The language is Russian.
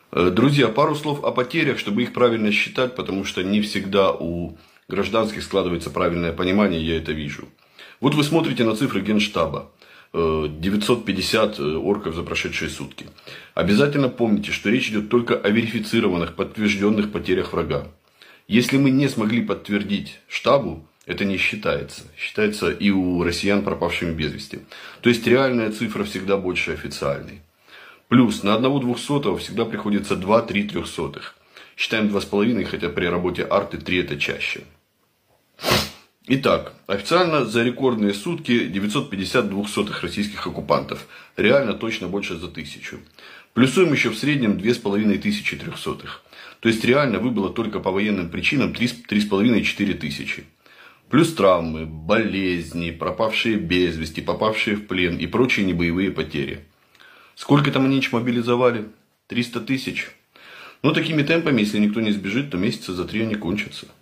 Друзья, пару слов о потерях, чтобы их правильно считать, потому что не всегда у гражданских складывается правильное понимание, я это вижу. Вот вы смотрите на цифры Генштаба. 950 орков за прошедшие сутки. Обязательно помните, что речь идет только о верифицированных, подтвержденных потерях врага. Если мы не смогли подтвердить штабу, это не считается. Считается и у россиян пропавшими без вести. То есть реальная цифра всегда больше официальной. Плюс на одного 200-го всегда приходится 2-3 трехсотых. Считаем 2,5, хотя при работе арты 3 это чаще. Итак, официально за рекордные сутки 950 двухсотых российских оккупантов. Реально точно больше за 1000. Плюсуем еще в среднем 2500 трехсотых. То есть реально выбыло только по военным причинам 3,5-4 тысячи. Плюс травмы, болезни, пропавшие без вести, попавшие в плен и прочие небоевые потери. Сколько там они мобилизовали? 300 тысяч. Но такими темпами, если никто не сбежит, то месяца за 3 они кончатся.